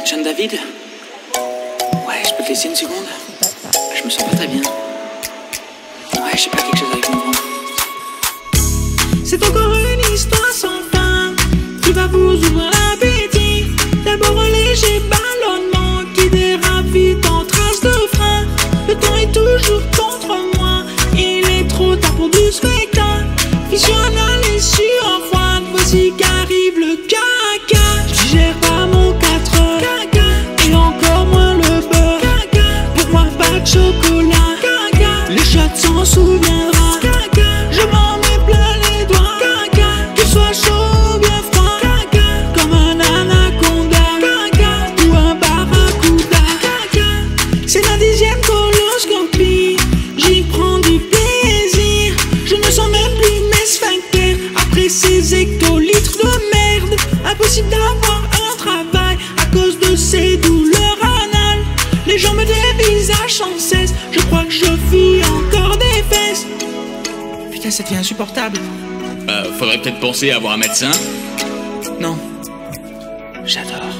John David? Ouais, je peux te laisser une seconde? Je me sens pas très bien. Ouais, je sais pas, quelque chose avec mon ventre. C'est encore une histoire sans fin qui va vous ouvrir l'appétit. D'abord un léger ballonnement qui dérape vite en trace de frein. Le temps est toujours contre moi, il est trop tard pour du spectacle. Visionnal et surfroide, voici qu'arrive le caca. Je digère pas mon 4 heures, et encore moins le beurre. Pour moi pas de chocolat, le chat s'en souviendra. Je m'en mets plein les doigts, qu'il soit chaud ou bien froid, comme un anaconda ou un barracuda. C'est la 10e coloscopie, j'y prends du plaisir. Je ne sens même plus mes sphincters après ces hectolitres de merde. Impossible d'avoir un travail à cause de ces douleurs anales. Les gens me dévisagent sans cesse, je crois que je fuis encore des fesses. Putain, ça devient insupportable. Faudrait peut-être penser à avoir un médecin. Non, j'adore.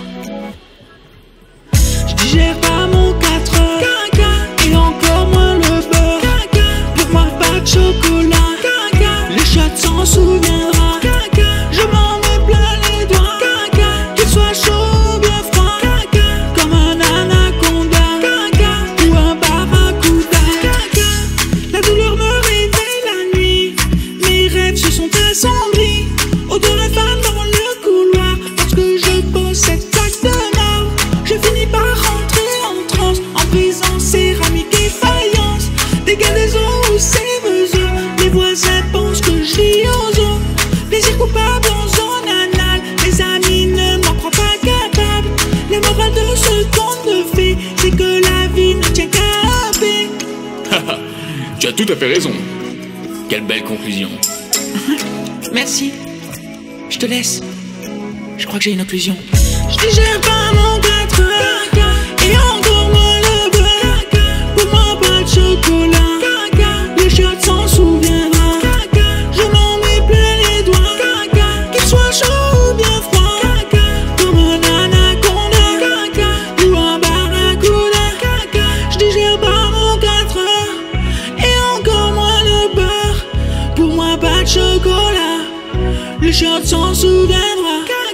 Je digère pas mon 4 heures, et encore moins le beurre. Pour moi pas de chocolat, le chat s'en souviendra. Je m'en mets plein les doigts, qu'il soit chaud ou bien froid, comme un anaconda ou un barracuda. La douleur me réveille la nuit, mes rêves se sont assombris. Odeur infâme dans le couloir, lorsque je pose cette plaque de marbre. Je finis par rentrer en transe, en brisant céramique et faïence. Dégâts des eaux ou ces mesures, les voisins pensent que je vis aux eaux. Plaisir coupable en zone anale, mes amis ne m'en croient pas capable. La morale de ce conte de fées, c'est que la vie ne tient qu'à un paix. Tu as tout à fait raison. Quelle belle conclusion. Merci. Je te laisse. Je crois que j'ai une occlusion. Je digère pas mon 4 heures, et encore moins le beurre. Pour moi pas de chocolat, le chat s'en souviendra. Je m'en mets plein les doigts, qu'il soit chaud ou bien froid, comme un anaconda ou un barracuda. Je digère pas mon 4 heures, et encore moins le beurre. Pour moi pas de chocolat, le chat s'en souviendra.